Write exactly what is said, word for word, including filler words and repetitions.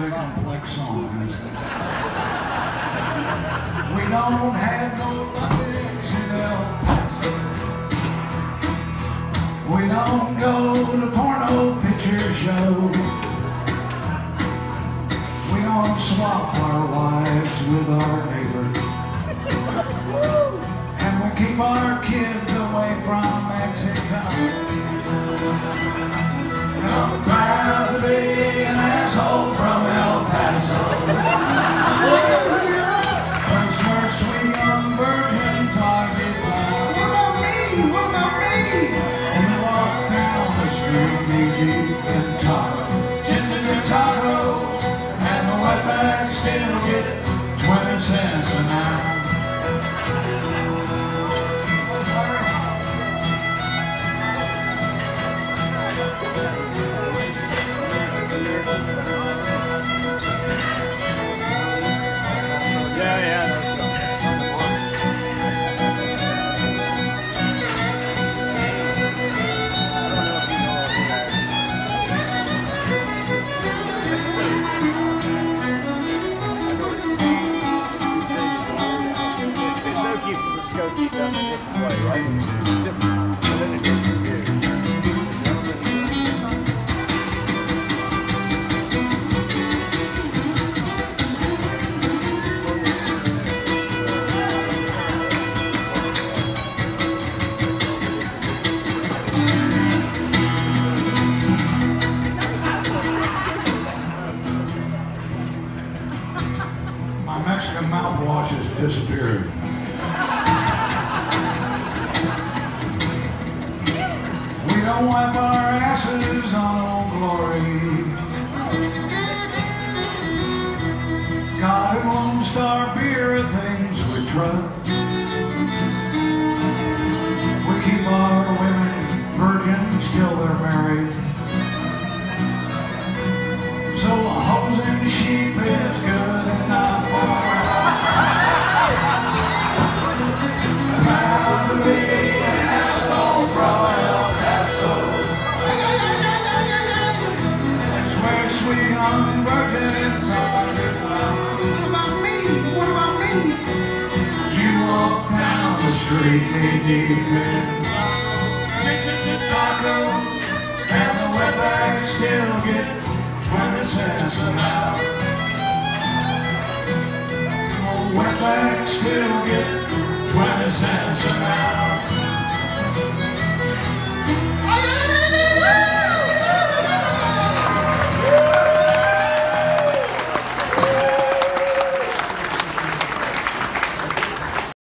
really complex song, isn't it? We don't have no Olympics in El Paso. We don't go to porno picture shows. We don't swap our wives with our neighbors. And we keep our kids away from Mexico. And I'm proud to be an asshole from El Paso. Place where sweet young virgins are defied. What about me? What about me? And you walk down the street, knee-deep in tacos. Tinted tacos. And the wetbacks still get twenty cents an hour. My Mexican mouthwash has disappeared. We don't wipe our asses on Old Glory. God and Lone Star beer are things we trust. We keep our women virgins till they're married. So a hosing sheep is good enough for us. Proud to be an asshole from El Paso. That's where sweet young virgins are defied. What about me? What about me? You walk down the street knee-deep in tacos, and the wetbacks still get twenty cents an hour. Wetbacks still get twenty cents an hour.